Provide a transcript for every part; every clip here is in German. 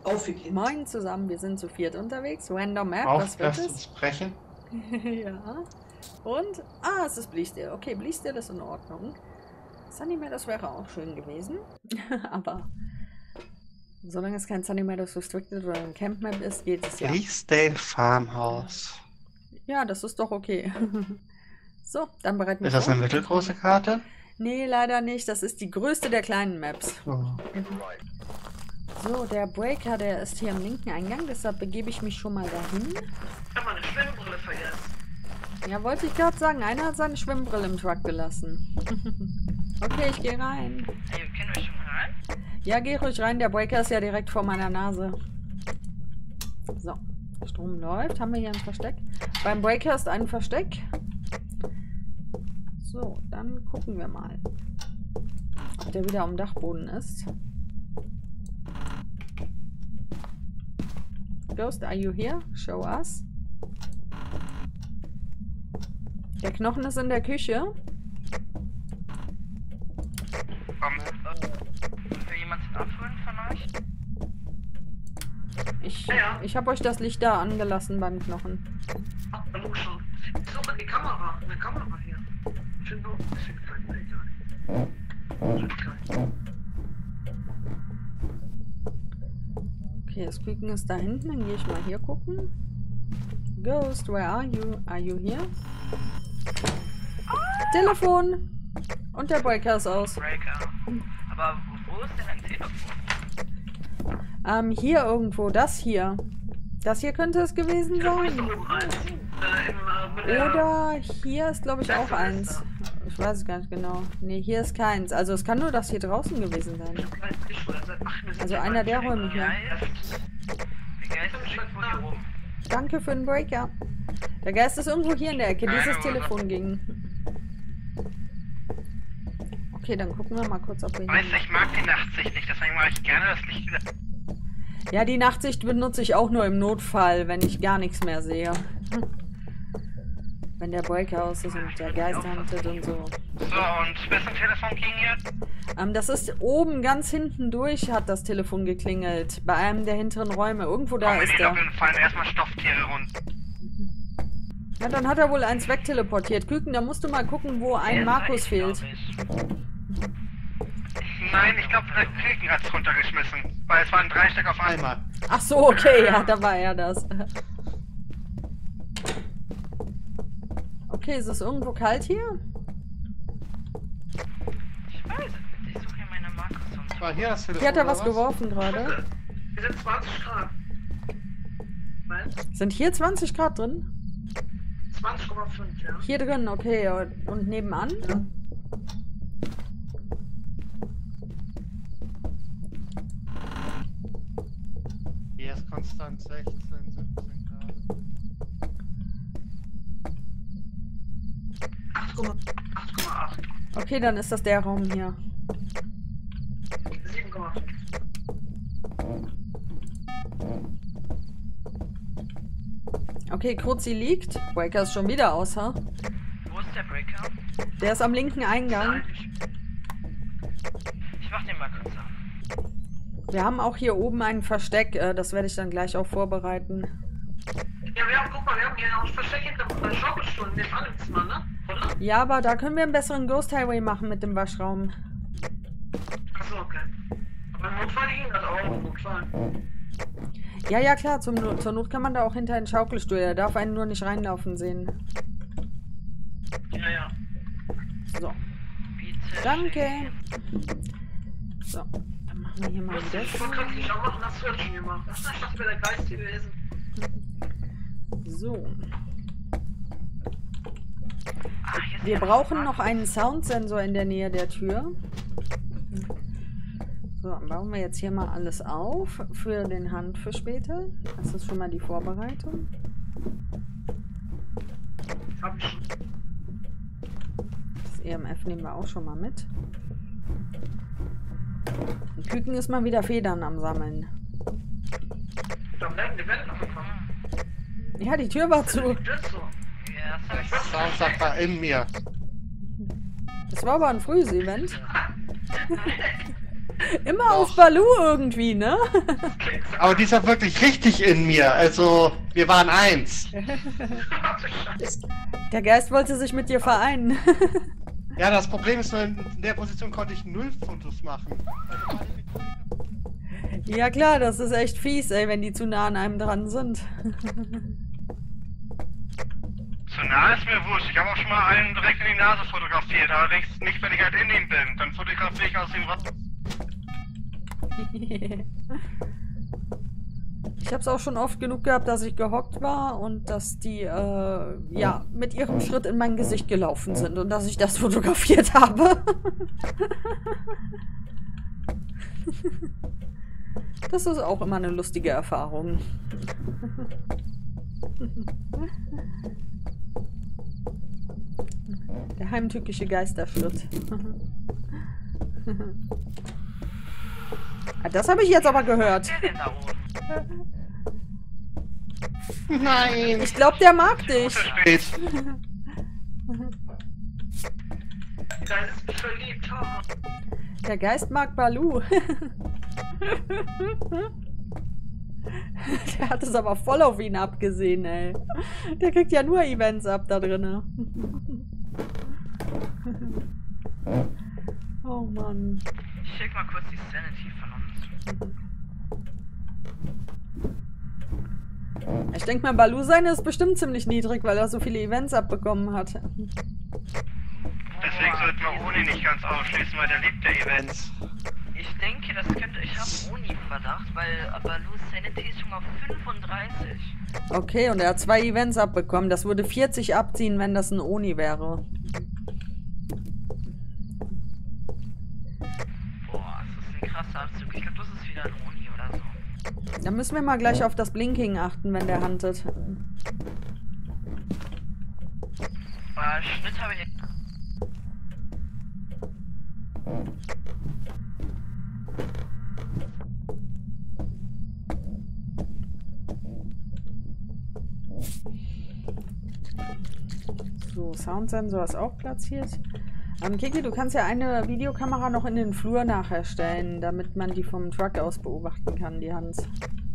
Auf, ihr Kind. Moin zusammen, wir sind zu viert unterwegs. Random Map, Auf, was wird lasst uns es? sprechen. Ja. Und, es ist Bleastil. Okay, Bleastil ist in Ordnung. Sunnymeadows wäre auch schön gewesen. Aber solange es kein Sunnymeadows Restricted oder ein Camp Map ist, geht es ja. Bleasdale Farmhouse. Ja, das ist doch okay. So, dann bereiten wir Ist das eine mittelgroße Karte? Nee, leider nicht. Das ist die größte der kleinen Maps. Oh. So, der Breaker, der ist hier im linken Eingang, deshalb begebe ich mich schon mal dahin. Ich hab meine Schwimmbrille vergessen. Ja, wollte ich gerade sagen, einer hat seine Schwimmbrille im Truck gelassen. Okay, ich gehe rein. Hey, können wir schon rein? Ja, geh ruhig rein, der Breaker ist ja direkt vor meiner Nase. So, Strom läuft. Haben wir hier ein Versteck? Beim Breaker ist ein Versteck. So, dann gucken wir mal, ob der wieder am Dachboden ist. Ghost, are you here? Show us. Der Knochen ist in der Küche. Will jemand den abholen von euch? Ich habe euch das Licht da angelassen beim Knochen. Ach, hallo schon. Ich suche die Kamera. Eine Kamera hier. Ich finde nur ein bisschen kalt. Okay, das Küken ist da hinten. Dann gehe ich mal hier gucken. Ghost, where are you? Are you here? Telefon! Und der Breaker ist aus. Breaker. Aber wo ist denn ein Telefon? Hier irgendwo. Das hier. Das hier könnte es gewesen sein. Oder hier ist, glaube ich, auch eins. Ich weiß es gar nicht genau. Nee, hier ist keins. Also es kann nur das hier draußen gewesen sein. Also einer der Räume hier. Danke für den Breaker. Der Geist ist irgendwo hier in der Ecke. Dieses Telefon ging. Okay, dann gucken wir mal kurz, ob wir hier... Weißt du, ich mag die Nachtsicht nicht, deswegen mache ich gerne das Licht wieder. Ja, die Nachtsicht benutze ich auch nur im Notfall, wenn ich gar nichts mehr sehe. Wenn der Breaker aus ist und der Geist handelt und so. So, und wessen Telefon ging jetzt? Das ist oben ganz hinten durch, hat das Telefon geklingelt. Bei einem der hinteren Räume. Irgendwo da ist der. Fallen erstmal Stofftiere runter. Ja, dann hat er wohl eins wegteleportiert. Küken, da musst du mal gucken, wo ein Markus fehlt. Nein, ich glaube, der Küken hat es runtergeschmissen. Weil es waren 3 Stück auf einmal. Ach so, okay, ja, da war er das. Okay, ist es irgendwo kalt hier? Ich weiß es nicht. Ich suche hier meine Markus und... War hier das Telefon? Hier hat er oder was geworfen gerade. Wir sind 20 Grad. Nein? Sind hier 20 Grad drin? 20,5, ja. Hier drin, okay. Und nebenan? Ja. Hier ist konstant 16, 17 Grad. 8,8. Okay, dann ist das der Raum hier. 7,5. Okay, Kruzi liegt. Breaker ist schon wieder außer. Wo ist der Breaker? Der ist am linken Eingang. Ich mach den mal kurz an. Wir haben auch hier oben ein Versteck. Das werde ich dann gleich auch vorbereiten. Ja, guck mal, wir haben hier auch ein Versteck hinter der Schaukelstuhl in dem anderen Zimmer, ne? Oder? Ja, aber da können wir einen besseren Ghost Highway machen mit dem Waschraum. Achso, okay. Aber im Notfall ging das auch im Notfall. Ja, ja, klar. Zur Not kann man da auch hinter einen Schaukelstuhl. Der darf einen nur nicht reinlaufen sehen. Ja, ja. So. Danke. So. Dann machen wir hier mal Das das. man kann sich auch machen, das wird schon gemacht. Ich dachte, wäre der Geist gewesen. So. Ach, hier ist Wir ja brauchen noch einen Soundsensor in der Nähe der Tür. So, dann bauen wir jetzt hier mal alles auf für den Hand für später. Das ist schon mal die Vorbereitung. Hab ich schon. Das EMF nehmen wir auch schon mal mit. Und Küken ist mal wieder Federn am Sammeln. Da bleiben die Wände noch gekommen. Ja, die Tür war zu. Die Tür zu. Ja, das hab ich Der Soundsack war in mir. Das war aber ein frühes Event. Immer auf Baloo irgendwie, ne? Aber die ist ja wirklich richtig in mir. Also, wir waren eins. Der Geist wollte sich mit dir vereinen. Ja, das Problem ist nur, in der Position konnte ich 0 Fotos machen. Ja klar, das ist echt fies, ey, wenn die zu nah an einem dran sind. Zu nah ist mir wurscht. Ich habe auch schon mal einen direkt in die Nase fotografiert, allerdings nicht, wenn ich halt in ihm bin. Dann fotografiere ich aus ihm was. Ich habe es auch schon oft genug gehabt, dass ich gehockt war und dass die, ja, mit ihrem Schritt in mein Gesicht gelaufen sind und dass ich das fotografiert habe. Das ist auch immer eine lustige Erfahrung. Der heimtückische Geisterschritt. Das habe ich jetzt aber gehört. Nein! Ich glaube, der mag dich. Spät. Da ist mich verliebt. Der Geist mag Baloo. Der hat es aber voll auf ihn abgesehen, ey. Der kriegt ja nur Events ab da drinnen. Oh Mann. Ich check mal kurz die Sanity von uns. Ich denke mal, Baloo seine ist bestimmt ziemlich niedrig, weil er so viele Events abbekommen hat. Deswegen sollten wir Uni nicht ganz ausschließen, weil der liebt ja Events. Ich denke, das könnte. Ich habe Uni-Verdacht, weil Baloo's Sanity ist schon auf 35. Okay, und er hat 2 Events abbekommen. Das würde 40 abziehen, wenn das ein Oni wäre. Boah, das ist ein krasser Abzug. Ich glaube, das ist wieder ein Uni oder so. Da müssen wir mal gleich auf das Blinking achten, wenn der huntet. Schnitt habe ich. So, Soundsensor ist auch platziert. Kiki, du kannst ja eine Videokamera noch in den Flur nachher stellen, damit man die vom Truck aus beobachten kann, die Hans.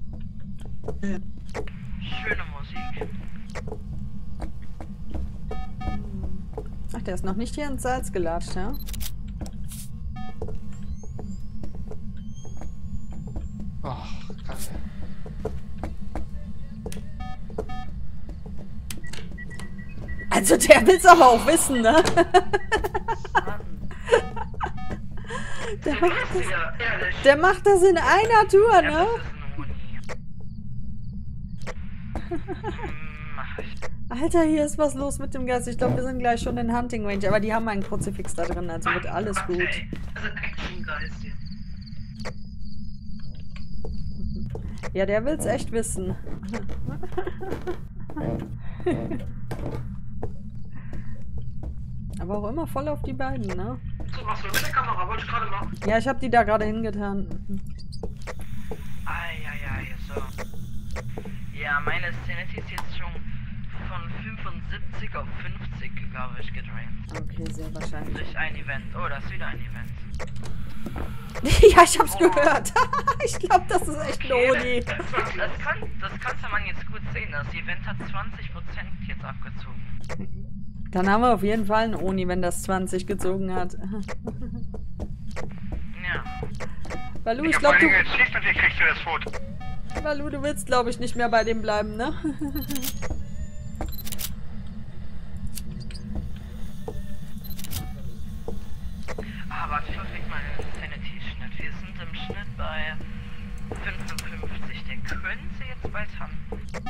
Schöne Musik. Ach, der ist noch nicht hier ins Salz gelatscht, ja? Oh, Kacke. Also der will's aber auch wissen, ne? Der macht das in einer Tour, Ja, ne? das ist ein Uni. Mach ich. Alter, hier ist was los mit dem Geist. Ich glaube, wir sind gleich schon in Hunting Range, aber die haben einen Kruzifix da drin, also wird alles gut. Ey, das ist ein Action-Geist hier. Ja, der will's echt wissen. Aber auch immer voll auf die beiden, ne? So, machst du mit der Kamera? Wollte ich gerade machen. Ja, ich habe die da gerade hingetan. Eieiei, so. Ja, meine Sanity ist jetzt schon von 75 auf 50, glaube ich, gedraint. Okay, sehr wahrscheinlich. Durch ein Event. Oh, das ist wieder ein Event. Ja, ich hab's gehört. Ich glaube, das ist echt ein Oni. Das kann man jetzt gut sehen. Das Event hat 20% jetzt abgezogen. Dann haben wir auf jeden Fall einen Oni, wenn das 20 gezogen hat. Ja. Baloo, Ich ich hab glaube, vorhin jetzt und ihr kriegt für das Foto. Baloo, du willst, glaube ich, nicht mehr bei dem bleiben, ne? Aber ich krieg mal einen Sanity-Schnitt. Wir sind im Schnitt bei 55. Der könnte jetzt bald haben.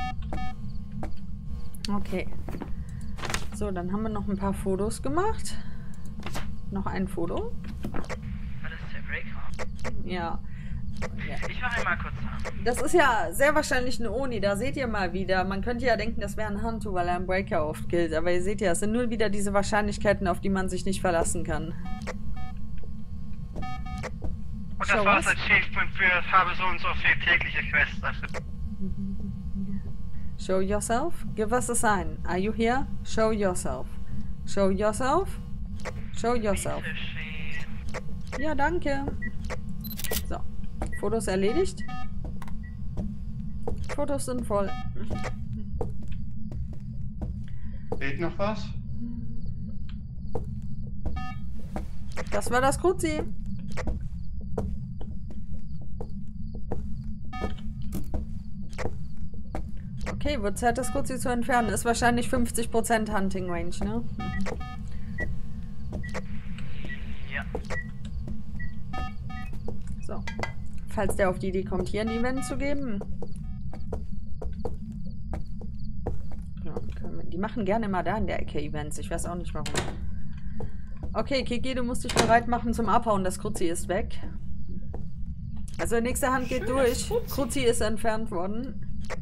Okay. So, dann haben wir noch ein paar Fotos gemacht. Noch ein Foto. Was ist der Breaker? Ja. Ich mache ihn mal kurz an. Das ist ja sehr wahrscheinlich ein Oni, da seht ihr mal wieder. Man könnte ja denken, das wäre ein Hantu, weil er einen Breaker oft killt. Aber ihr seht ja, es sind nur wieder diese Wahrscheinlichkeiten, auf die man sich nicht verlassen kann. Und Schau das war das was. Achievement für habe so und so viel tägliche Quests. Show yourself. Give us a sign. Are you here? Show yourself. Show yourself. Show yourself. Bitte schön. Ja, danke. Fotos erledigt? Fotos sind voll. Fehlt noch was? Das war das Kruzi. Okay, wird Zeit, das Kruzi zu entfernen. Ist wahrscheinlich 50% Hunting Range, ne? Ja. So. Falls der auf die Idee kommt, hier ein Event zu geben. Ja, die machen gerne mal da in der Ecke Events. Ich weiß auch nicht warum. Okay, Kiki, du musst dich bereit machen zum Abhauen. Das Kruzi ist weg. Also nächste Hand geht durch. Kruzi ist entfernt worden.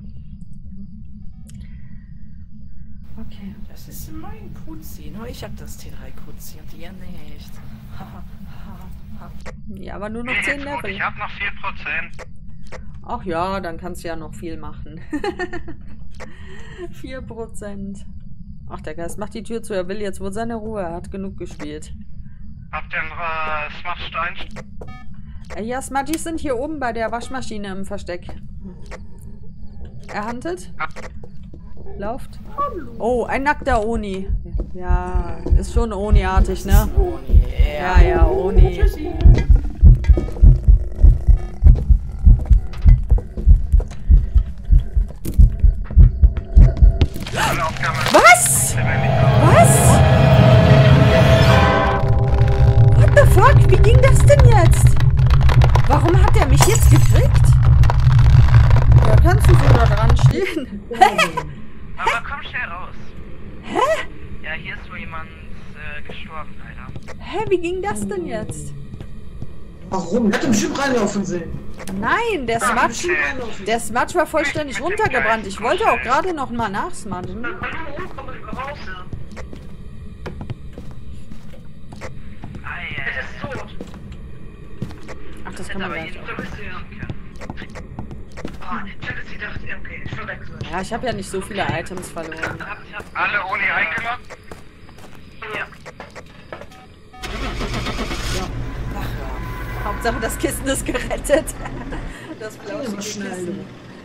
Okay. Das ist mein Kruzi. Nur ich hab das T3-Kruzi und ihr nicht. Ja, aber nur noch 10 Level. Ich hab noch 4%. Ach ja, dann kannst du ja noch viel machen. 4%. Ach, der Geist macht die Tür zu. Er will jetzt wohl seine Ruhe. Er hat genug gespielt. Habt ihr einen Smudge-Stein? Ja, Smudgies sind hier oben bei der Waschmaschine im Versteck. Er huntet. Lauft. Oh, ein nackter Oni. Ja, ist schon Oni-artig, ne? Ja, ja, Oni. Was? Was? What the fuck? Wie ging das denn jetzt? Warum hat er mich jetzt gekriegt? Da kannst du sogar dran stehen. Aber komm schnell raus. Hä? Ja, hier ist wohl jemand gestorben, leider. Hä, wie ging das denn jetzt? Warum? Er hat im Schiff reinlaufen sehen. Nein, der Smudge war vollständig runtergebrannt. Ich wollte auch gerade noch mal nachsmudgen. Hallo, komm mal raus. Er ist tot. Ach, das kann man aber nicht. Da bist du ja. Ich hätte sie gedacht, okay, ich verwechsel. Ja, ich habe ja nicht so viele Items verloren. Alle Uni eingeloggt? Ja. Hauptsache, das Kissen ist gerettet. Das flauschige Kissen.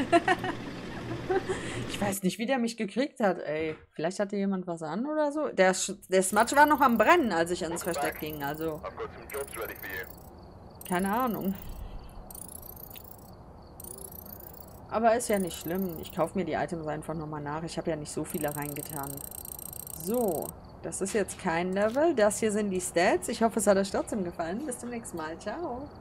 Ich weiß nicht, wie der mich gekriegt hat, ey. Vielleicht hatte jemand was an oder so. Der Smudge war noch am Brennen, als ich ins Versteck ging, also. Keine Ahnung. Aber ist ja nicht schlimm. Ich kaufe mir die Items einfach nochmal nach. Ich habe ja nicht so viele reingetan. So, das ist jetzt kein Level. Das hier sind die Stats. Ich hoffe, es hat euch trotzdem gefallen. Bis zum nächsten Mal. Ciao.